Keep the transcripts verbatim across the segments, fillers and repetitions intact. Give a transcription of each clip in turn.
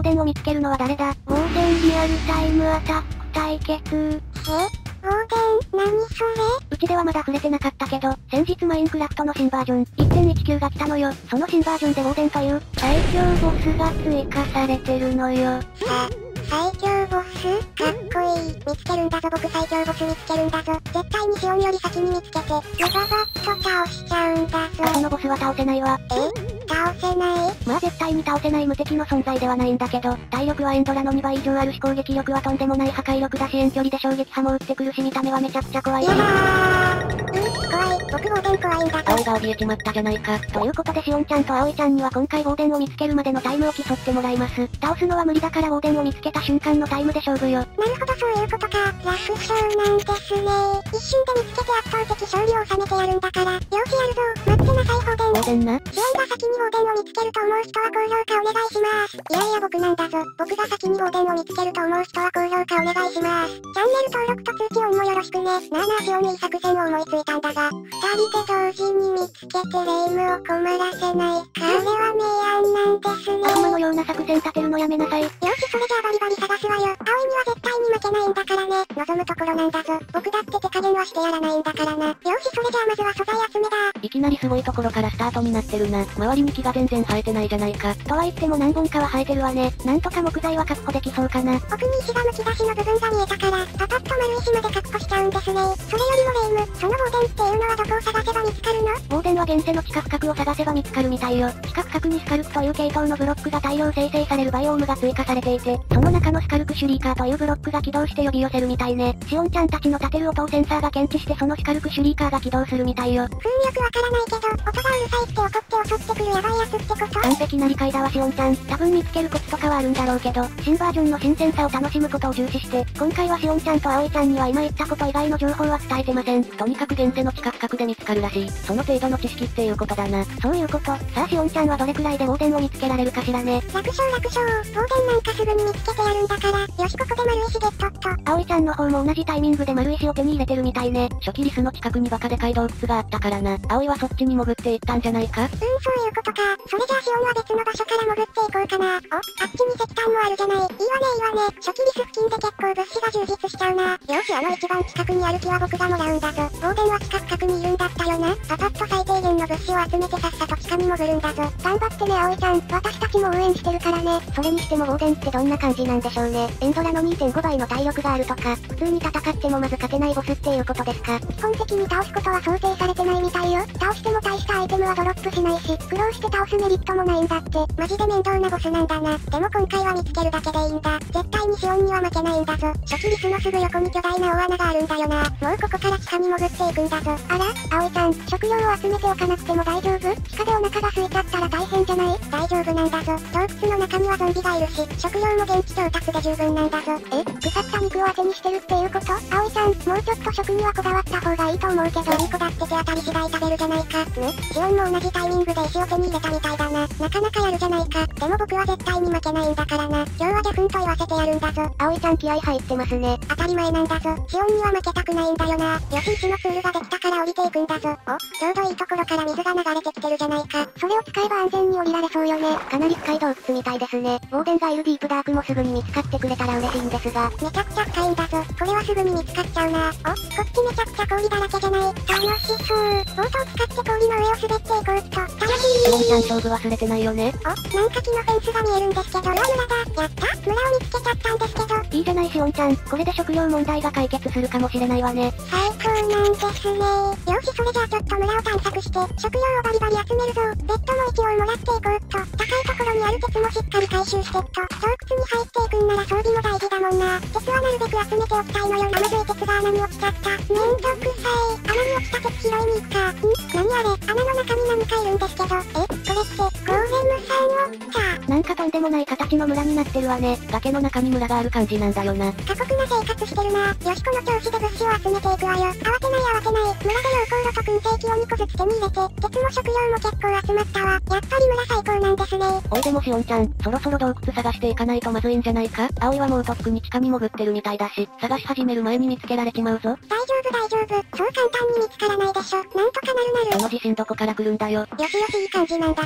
デンを見つけるのは誰だ？ウォーデンリアルタイムアタック対決。 え？ウォーデン、何それ？ うちではまだ触れてなかったけど、先日マインクラフトの新バージョン いってんいちきゅう が来たのよ。その新バージョンでウォーデンという最強ボスが追加されてるのよ。 さ、最強ボス？かっこいい。見つけるんだぞ、僕最強ボス見つけるんだぞ。絶対にシオンより先に見つけて、メガバット倒しちゃうんだぞ。 そのボスは倒せないわ。 え？倒せない？ まあ絶対に倒せない無敵の存在ではないんだけど、体力はエンドラのにばい以上あるし攻撃力はとんでもない破壊力だし遠距離で衝撃波も打ってくるし見た目はめちゃくちゃ怖い。 やだー。うん、怖い。僕ウォーデン怖いんだぞ。 葵が怯えちまったじゃないか。ということでシオンちゃんと葵ちゃんには今回ウォーデンを見つけるまでのタイムを競ってもらいます。倒すのは無理だからウォーデンを見つけた瞬間のタイムで勝負よ。 なるほどそういうことか。楽勝なんですね。一瞬で見つけて圧倒的勝利を収めてやるんだから。よしやるぞ。待ってなさいウォーデン。 ウォーデンな。 シオンが先にウォーデンを見つけると思う人は高評価お願いします。いやいや僕なんだぞ。僕が先にウォーデンを見つけると思う人は高評価お願いします。チャンネル登録と通知オンもよろしくね。なあなあシオンいい作戦を思いついたんだが、二人で同時に見つけてレイムを困らせないか。あれは明暗なんですね。 悪魔のような作戦立てるのやめなさい。よしそれじゃあバリバリ探すわよ。葵には絶対に負けないんだからね。望むところなんだぞ。僕だって手加減はしてやらないんだからな。よしそれじゃあまずは素材集めだ。 いきなりすごいところからスタートになってるな。周りに木が全然生えてないじゃないか。とは言っても何本かは生えてるわね。なんとか木材は確保できそうかな。 奥に石がむき出しの部分が見えたから、パパッと丸石まで確保しちゃうんですね。それよりもレイム、そのウォーデンっていうのはどこを探せば見つかるの？ ウォーデンは現世の地下深くを探せば見つかるみたいよ。地下深くにスカルクという系統のブロックが大量生成されるバイオームが追加されていて、その中のスカルクシュリーカーというブロックが起動して呼び寄せるみたいね。シオンちゃんたちの立てる音をセンサーが検知してそのスカルクシュリーカーが起動するみたいよ。 ふーんよくわからないけど、音がうるさいって怒って襲ってくるヤバいやつってこと？ 完璧な理解だわシオンちゃん。多分見つけるコツとかはあるんだろうけど、新バージョンの新鮮さを楽しむことを重視して、今回はシオンちゃんと葵ちゃんには今言ったこと以外の情報は伝えてません。とにかく現世の地下深くで見つかるらしい。その程度の知識っていうことだな。そういうこと。さあシオンちゃんはどれくらいでウォーデンを見つけられるかしらね。 楽勝楽勝。ウォーデンなんかすぐに見つけてやるんだから。よしここで丸石ゲットっと。 葵ちゃんの方も同じタイミングで丸石を手に入れてるみたいね。初期リスの近くにバカでかい洞窟があったからな。葵はそっちに潜っていったんじゃないか？ うんそういうことか。それじゃあシオンは別の場所から潜っていこうかな。お、あっちに石炭もあるじゃない。いいわねいいわね。初期リス付近で結構物資が充実しちゃうな。よしあの一番近くにある木は僕がもらうんだぞ。ウォーデンは地下深くにいるんだったよな。パパッと最低限の物資を集めてさっさと地下に潜るんだぞ。頑張ってね葵ちゃん。私たちも応援してるからね。それにしてもウォーデンってどんな感じなんでしょうね。エンドラの にてんご 倍の体力があるとか、普通に戦ってもまず勝てないボスっていうことですか？基本的に倒すことは想定されてないみたいよ。倒しても大したアイテムはドロップしないし、苦労して倒すメリットもないんだって。マジで面倒なボスなんだな。でも今回は見つけるだけでいいんだ。絶対にシオンには負けないんだぞ。初期リスのすぐ横に巨大な大穴があるんだよな。もうここから地下に潜っていくんだぞ。あら葵ちゃん、食料を集めておかなくても大丈夫？地下でお腹が空いちゃったら大変じゃない？大丈夫なんだぞ。洞窟の中にはゾンビがいるし、食料も現地調達で十分なんだぞ。え？腐った肉を当てにしてるっていうこと？葵ちゃん、もうちょっと食にはこだわった方がいいと思うけど、にこだって手当たり次第食べるじゃないか。ぬ？シオンも同じタイミングで石を手に入れたみたいだな。なかなかやるじゃないか。でも僕は絶対に負けないんだからな。今日はギャフンと言わせてやるんだぞ。 葵ちゃん気合入ってますね。 当たり前なんだぞ。シオンには負けたくないんだよな。よし石のツールができたから降りていくんだぞ。お、ちょうどいいところから水が流れてきてるじゃないか。それを使えば安全に降りられそうよね。 かなり深い洞窟みたいですね。ウォーデンがいるディープダークもすぐに見つかってくれたら嬉しいんですが。 めちゃくちゃ深いんだぞ。これはすぐに見つかっちゃうな。お、こっちめちゃくちゃ氷だらけじゃない。楽しそう。ボートを使って氷の上を滑っていこうっと。楽しい。 シオンちゃん勝負忘れてないよね。 お、なんか木のフェンスが見えるんですけど、うわ村だ。やった。村を見つけちゃったんですけど。 いいじゃないシオンちゃん。これで食料問題が解決するかもしれないわね。 最高なんですね。よしそれじゃあちょっと村を探索して、食料をバリバリ集めるぞ。ベッドの位置をもらっていこうっと。高いところにある鉄もしっかり回収してっと。洞窟に入っていくんなら装備も大事だもんな。鉄はなるべく集めておきたいのよ。あまずい鉄が穴に落ちちゃった。めんどくさい。穴に落ちた鉄拾いに行くか。ん？何あれ？穴の中に何かいるんですけど。え？これって、ゴーレムさんを、か。 なんかとんでもない形の村になってるわね。崖の中に村がある感じなんだよな。 過酷な生活してるな。よしこの調子で物資を集めていくわよ。慌てない慌てない。村で溶鉱炉と燻製機をにこずつ手に入れて、鉄も食料も結構集まったわ。やっぱり村最高なんですね。 おいでもシオンちゃん、そろそろ洞窟探していかないとまずいんじゃないか？葵はもうとっくに地下に潜ってるみたいだし、探し始める前に見つけられちまうぞ。 大丈夫大丈夫。そう簡単に見つからないでしょ。なんとかなるなる。 その自信どこから来るんだよ。 よしよしいい感じなんだぞ。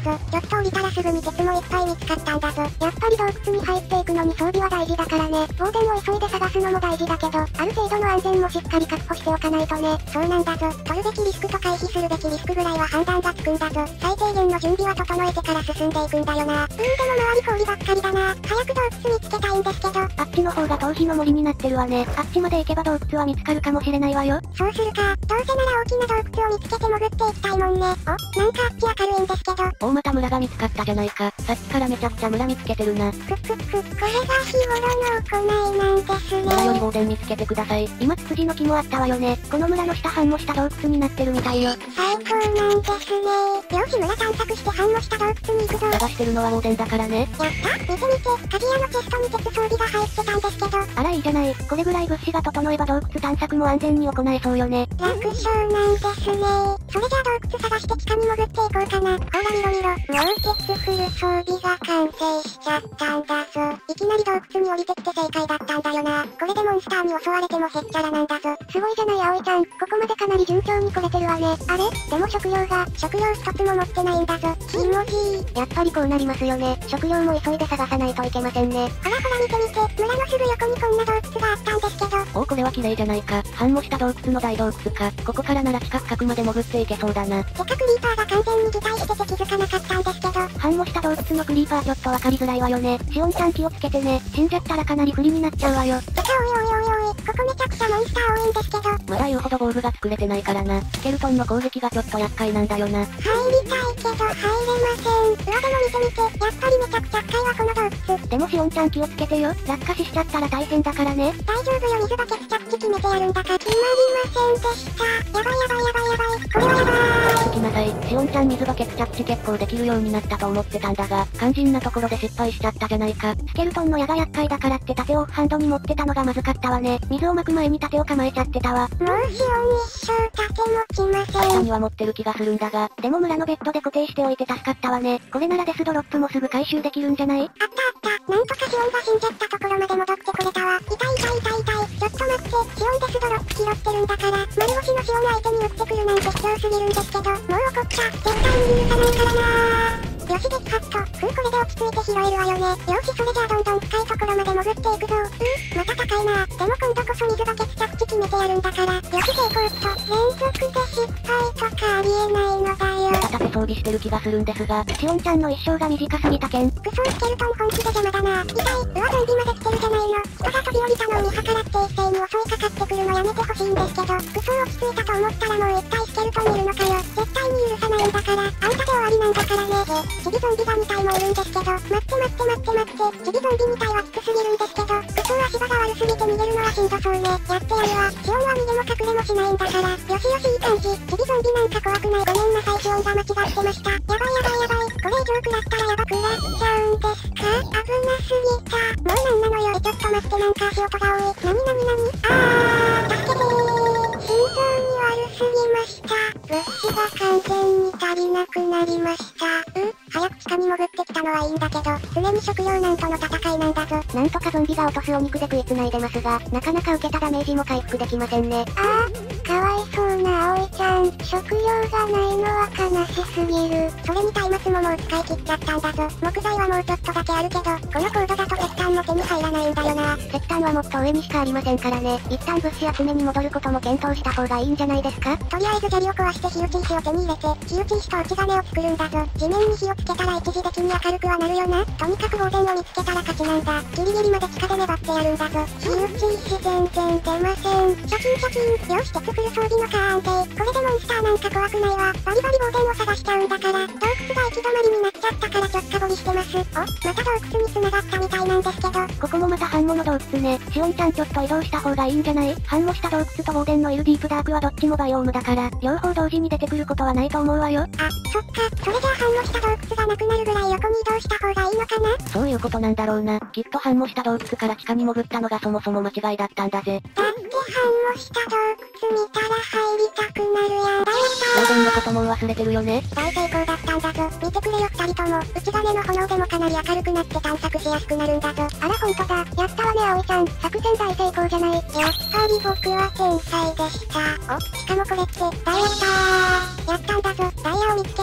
ぞ。ちょっと降りたらすぐに鉄もいっぱい見つかったんだぞ。やっぱり洞窟に入っていくのに装備は大事だからね。ボーデンを急いで探すのも大事だけど、ある程度の安全もしっかり確保しておかないとね。そうなんだぞ。取るべきリスクと回避するべきリスクぐらいは判断がつくんだぞ。最低限の準備は整えてから進んでいくんだよな。うん、でも周り氷ばっかりだな。早く洞窟見つけたいんですけど。 あっちの方が逃避の森になってるわね。あっちまで行けば洞窟は見つかるかもしれないわよ。 そうするか。どうせなら大きな洞窟を見つけて潜っていきたいもんね。お、なんかあっち明るいんですけど。 大股村が見つかったじゃないか。さっきからめちゃくちゃ村見つけてるな。 くくく、これが日頃の行いなんですね。 村よりボーデン見つけてください。今ツツジの木もあったわよね。この村の下半もした洞窟になってるみたいよ。 最高なんですね。よし村探索して半の下洞窟に行くぞ。 探してるのはボーデンだからね。 やった見て見て、鍵屋のチェストに鉄装備が入ってたんですけど。 あらいいじゃない。これぐらい物資が整えば洞窟探索も安全に行えそうよね。 楽勝なんですね。それじゃあ洞窟探して地下に潜っていこうかな。ほら見ろ見ろ。もう鉄フル装備が完成しちゃったんだぞ。いきなり洞窟に降りてきて正解だったんだよな。これでモンスターに襲われてもへっちゃらなんだぞ。すごいじゃない葵ちゃん。ここまでかなり順調に来れてるわね。あれでも食料が、食料一つも持ってないんだぞ。ひもじー。 やっぱりこうなりますよね。食料も急いで探さないといけませんね。 ほらほら見て見て。村のすぐ横にこんな洞窟があったんですけど。 おおこれは綺麗じゃないか。半もした洞窟の大洞窟か。ここからなら地下深くまで潜っていけそうだな。 てかクリーパーが完全に擬態してて気づかなかったんですけど。 半もした洞窟のクリーパーちょっとわかりづらいわよね。シオンちゃん気をつけてね。死んじゃったらかなり不利になっちゃうわよ。 てかおいおいおいおい、ここめちゃくちゃモンスター多いんですけど。 まだ言うほど防具が作れてないからな。スケルトンの攻撃がちょっと厄介なんだよな。 入りたいけど入れません。うわでも見て見て、やっぱりめちゃくちゃ深いわこの洞窟。 でもシオンちゃん気をつけてよ。落下死しちゃったら大変だからね。 大丈夫よ水バケツ着地決めてやるんだか。決まりませんでした。やばいやばいやばいやばい。これはやばーい。 聞きなさい。シオンちゃん水バケツ着地結構できるようになったと思ってたんだが、肝心なところで失敗しちゃったじゃないか。スケルトンの矢が厄介だからって盾をオフハンドに持ってたのがまずかったわね。水をまく前に盾を構えちゃってたわ。 もうシオン一生盾持ちません。 下には持ってる気がするんだが、でも村のベッドで固定しておいて助かったわね。これならデスドロップもすぐ回収できるんじゃない？ あったあった。なんとかシオンが死んじゃったところまで戻ってくれたわ。痛い痛い痛い痛い。ちょっと待って、シオンデスドロップ拾ってるんだから、丸腰のシオン相手に撃ってくるなんて卑怯すぎるんですけど、もう怒った。絶対に許さないからなー。よし激ハット。ふうこれで落ち着いて拾えるわよね。よしそれじゃあどんどん深いところまで潜っていくぞ。うんまた高いな。でも今度こそ水バケツ着地決めてやるんだから。よし成功っと。連続で失敗とかありえないのだよ。 また盾装備してる気がするんですが、シオンちゃんの一生が短すぎたけん。 クソスケルトン本気で邪魔だな。痛い。うわゾンビまで来てるじゃないの。人が飛び降りたのを見計らって一斉に襲いかかってくるのやめてほしいんですけど。クソ落ち着いたと思ったらもう一体スケルトンいるのかよ。絶対に許さないんだから。あんたで終わりなんだからね。チビゾンビがにたいもいるんですけど。待って待って待って待って。チビゾンビにたいはきつすぎるんですけど。クソ足場が悪すぎて逃げるのはしんどそうね。やってやるわ。シオンは逃げも隠れもしないんだから。よしよしいい感じ。チビゾンビなんか怖くない。ごめんなさいシオンが間違ってました。やばいやばいやばい。これ以上食らったらやばくらっちゃうんですか？危なすぎた。もうなんなのよ。えちょっと待ってなんか足音が多い。なになになに？あー助けてー。心臓に悪すぎました。物資が完全に足りなくなりました。うん早く地下に潜ってきたのはいいんだけど、常に食料難との戦いなんだぞ。 なんとかゾンビが落とすお肉で食いつないでますが、なかなか受けたダメージも回復できませんね。 ああ、かわいそうな葵ちゃん。食料がないのは悲しすぎる。それに松明ももう使い切っちゃったんだぞ。木材はもうちょっとだけあるけど、このコードだと石炭も手に入らないんだよな。 石炭はもっと上にしかありませんからね。一旦物資集めに戻ることも検討した方がいいんじゃないですか？ とりあえず砂利を壊して火打ち石を手に入れて、火打ち石と打ち金を作るんだぞ。地面に火をつけたら一時的に明るくはなるよな。とにかく防電を見つけたら勝ちなんだ。ギリギリまで地下で粘ってやるんだぞ。火打ち石全然出ません。シャキンシャキン。よし鉄フル装備のカーンテイ。これでモンスターなんか怖くないわ。バリバリ防電を探しちゃうんだから。洞窟が行き止まりになっちゃったからちょっかぼりしてます。お、また洞窟に繋がったみたいなんですけど。 ここもまた半物洞窟ね。シオンちゃんちょっと移動した方がいいんじゃない？半もした洞窟と防電のいるディープダークはどっちもバイオームだから、両方同時に出てくることはないと思うわよ。 あ、そっか。それじゃあ半もした洞窟がなくなるぐらい横に移動した方がいいのかな？ そういうことなんだろうな。きっと半もした洞窟から地下に潜ったのがそもそも間違いだったんだぜ。 だって半もした洞窟見たら入りたくなるやん。だよ防電のことも忘れてるよね。 大成功だったんだぞ。見てくれよ二人とも。内金の炎でもかなり明るくなって探索しやすくなるんだぞ。 あらほんとだ。やったわね葵ちゃん。作戦大成功じゃない。やっぱり僕は天才でした。お、しかもこれって、ダイヤったー。やったんだぞ。ダイヤを見つけたんだぞ。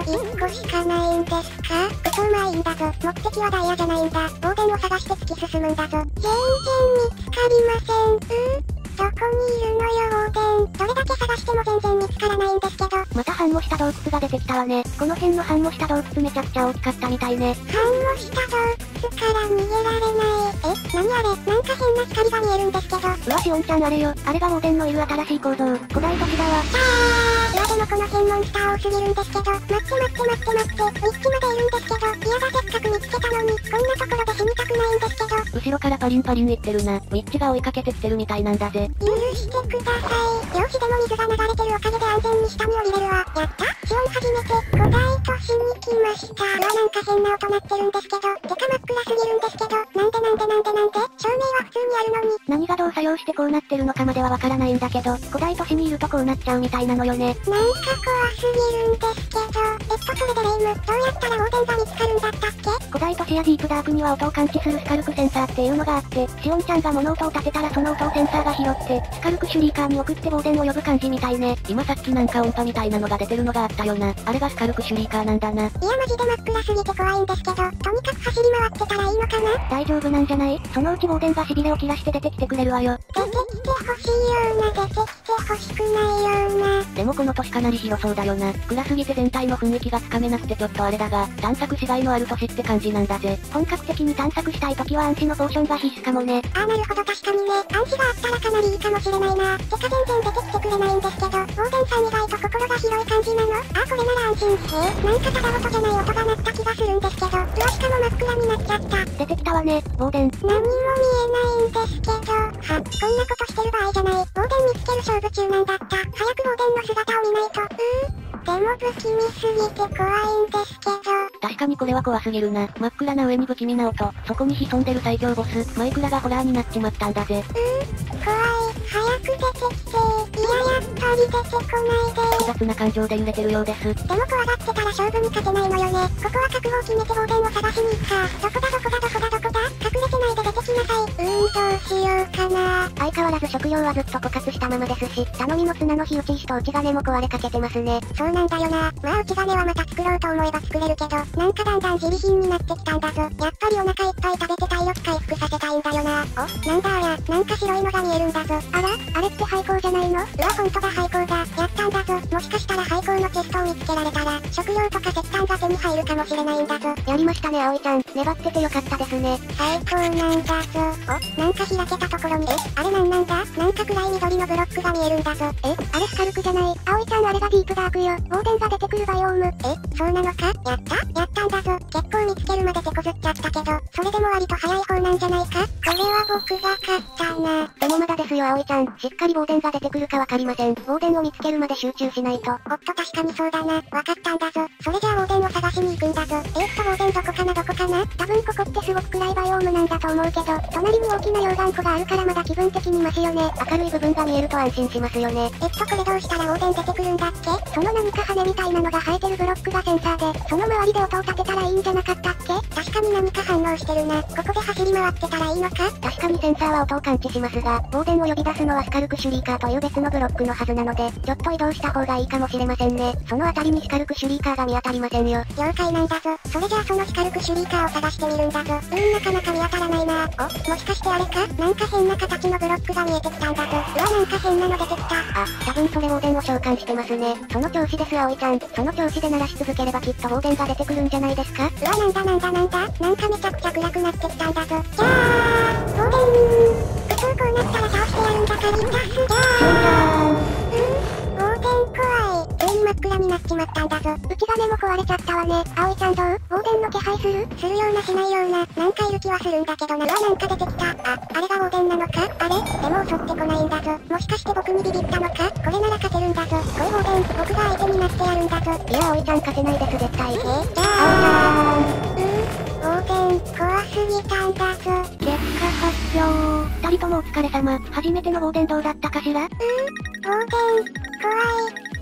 いっこしかないんですか？クソうまいんだぞ。目的はダイヤじゃないんだ。ボーデンを探して突き進むんだぞ。全然見つかりません。うーどこにいるのよ、ボーデン。どれだけ探しても全然見つからないんですけど。 また反応した洞窟が出てきたわね。この辺の反応した洞窟めちゃくちゃ大きかったみたいね。 反応した洞窟から逃げられない。え、なにあれ？なんか変な光が見えるんですけど。 うわ、しおんちゃんあれよ。あれがボーデンのいる新しい構造。古代都市だわ。 あー、うわでもこの辺モンスター多すぎるんですけど。待って待って待って待って。みっつまでいるんですけど。いやがせっかく見つけたのに、こんなところで死にたくないんですけど。 後ろからパリンパリン言ってるな。ミッチが追いかけてきてるみたいなんだぜ。 許してください。よしでも水が流れてるおかげで安全に下に降りれるわ。やったシオン初めて、古代都市に来ました。うわなんか変な音鳴ってるんですけど。てか真っ暗すぎるんですけど。なんでなんでなんでなんで照明は普通にあるのに。 何がどう作用してこうなってるのかまではわからないんだけど、古代都市にいるとこうなっちゃうみたいなのよね。 なんか怖すぎるんですけど。えっとそれでレイム、どうやったらボーデンが見つかるんだったっけ？ 古代都市やディープダークには音を感知するスカルクセンサーっていうのがあって、シオンちゃんが物音を立てたらその音をセンサーが拾って、スカルクシュリーカーに送ってボーデンを呼ぶ感じみたいね。今さっきなんか音波みたいなのが出てるのがあったよな。あれがスカルクシュリーカーなんだな。いやマジで真っ暗すぎて怖いんですけど、とにかく走り回ってたらいいのかな？ 大丈夫なんじゃない？そのうちボーデンがしびれを切らして出てきてくれるわよ。 出てきてほしいような、出てきてほしくないような。 でもこの都市かなり広そうだよな。暗すぎて全体の雰囲気がつかめなくてちょっとあれだが、探索しがいのある都市って感じなんだぜ。本格的に探索したい時は暗視のポーションが必須かもね。 あーなるほど確かにね。暗視があったらかなりいいかもしれないな。てか全然出てきてくれないんですけど、ボーデンさん意外と心が広い感じなの？あーこれなら安心。へえ、なんかただ音じゃない音が鳴った気がするんですけど、うわしかも真っ暗になっちゃった。 出てきたわね、ボーデン。 何も見えないんですけど、は、こんなことしてる場合じゃない。ボーデン見つける勝負中なんだった。早くボーデンの姿を見ないと。うーでも不気味すぎて怖いんですけど。 確かにこれは怖すぎるな。真っ暗な上に不気味な音。そこに潜んでる最強ボス、マイクラがホラーになっちまったんだぜ。 うー怖い。早く出てきて。いややっぱり出てこないで。 複雑な感情で揺れてるようです。 でも怖がってたら勝負に勝てないのよね。ここは覚悟を決めてボーデンを探しに行くか。どこだどこだどこだどこだ隠れてないで出てきなさい。うーんどうしようかな。 相変わらず食料はずっと枯渇したままですし、頼みの綱の火打ち石と内金も壊れかけてますね。 そうなんだよな。まあ内金はまた作ろうと思えば作れるけど、なんかだんだん自利品になってきたんだぞ。やっぱりお腹いっぱい食べて体力回復させたいんだよな。お、なんだあや、なんか白いのが見えるんだぞ。あら、あれって廃校じゃないの？うわほんとだ廃校だ。やったんだぞ。もしかしたら廃校のチェストを見つけられたら、食料とか石炭が手に入るかもしれないんだぞ。 やりましたね葵ちゃん。粘っててよかったですね。 最高なんだぞ。お、なんか開けたところに、え、あれなんなんだ？なんか暗い緑のブロックが見えるんだぞ。 え、あれスカルクじゃない。葵ちゃんあれがディープダークよ。ボーデンが出てくるバイオーム。 え、そうなのか？やったやったんだぞ。結構見つけるまで手こずっちゃったけど、それでも割と早い方なんじゃないか？これは僕が勝ったな。 でもまだですよ葵ちゃん。しっかりボーデンが出てくるかわかりません。ボーデンを見つけるまで集中しないと。 おっと確かにそうだな。わかったんだぞ。それじゃあボーデンを探しに行くんだぞ。えーっとボーデンどこかなどこかな？ 多分ここってすごく暗いバイオームなんだと思うけど、隣に大きな溶岩湖があるからまだ気分的にマシよね。明るい部分が見えると安心しますよね。 えっとこれどうしたらボーデン出てくるんだっけ？ その何か羽みたいなのが生えてるブロックがセンサーで、その周りで音を立てたらいいんじゃなかったっけ？ 確かに何か反応してるな。ここで走り回ってたらいいのか？ 確かにセンサーは音を感知しますが、ボーデンを呼び出すのはスカルクシュリーカーという別のブロックのはずなので、ちょっと移動した方がいいかもしれませんね。そのあたりにスカルクシュリーカーが見当たりませんよ。 了解なんだぞ。それじゃあそのスカルクシュリーカーを探してみるんだぞ。うーんなかなか見当たらないな。お、もしかしてあれか？なんか変な形のブロックが見えてきたんだぞ。うわなんか変なの出てきた。 あ、多分それボーデンを召喚してますね。その調子です葵ちゃん。その調子で鳴らし続ければきっとボーデンが出てくるんじゃないですか？ うわなんだなんだなんだ。なんかめちゃくちゃ暗くなってきたんだぞ。じゃあボーデン。普通こうなったら倒してやるんだから痛すぎゃー。うん、ボーデン怖い。急に真っ暗になっちまったんだぞ。 内金も壊れちゃったわね。葵ちゃんどう？ボーデンの気配する？ するようなしないような。なんかいる気はするんだけどな。うわなんか出てきた。あ、あれがボーデンなのか？あれ？でも襲ってこないんだぞ。もしかして僕にビビったのか？これなら勝てるんだぞ。これボーデン、僕が相手になってやるんだぞ。 いや葵ちゃん勝てないです絶対。 えー、じゃあうーん、ボーデン怖すぎたんだぞ。 結果発表。二人ともお疲れ様。初めてのボーデンどうだったかしら？ うーん、ボーデン、怖い。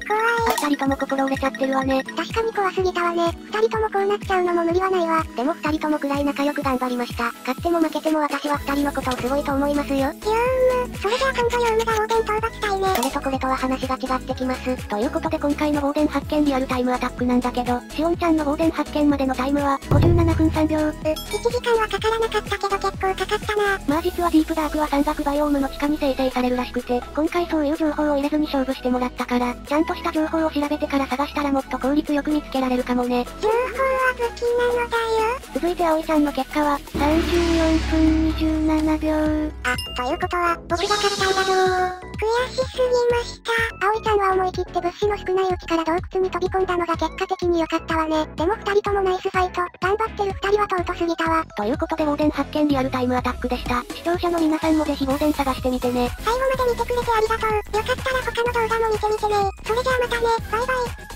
怖い。 あ、二人とも心折れちゃってるわね。 確かに怖すぎたわね。二人ともこうなっちゃうのも無理はないわ。 でも二人ともくらい仲良く頑張りました。勝っても負けても私は二人のことをすごいと思いますよ。 ヨウム、それじゃあ今度ヨウムがオーデン討伐隊ね。 それとこれとは話が違ってきます。ということで今回のオーデン発見リアルタイムアタックなんだけど、しおんちゃんのオーデン発見までのタイムは、ごじゅうななふんさんびょう。 う、いちじかんはかからなかったけど結構かかったな。 まあ実はディープダークは山岳バイオームの地下に生成されるらしくて、今回そういう情報を入れずに勝負してもらったから、ちゃんとした情報を調べてから探したらもっと効率よく見つけられるかもね。 情報は武器なのだよ。 続いて葵ちゃんの結果は、さんじゅうよんふんにじゅうななびょう。 あ、ということは、僕が勝ったんだぞー。悔しすぎました。 葵ちゃんは思い切って物資の少ないうちから洞窟に飛び込んだのが結果的に良かったわね。でも二人ともナイスファイト。頑張ってる二人は尊すぎたわ。ということでオーデン発見リアルタイムアタックでした。視聴者の皆さんもぜひオーデン探してみてね。 最後まで見てくれてありがとう。よかったら他の動画も見てみてね。それじゃあまたね。バイバイ。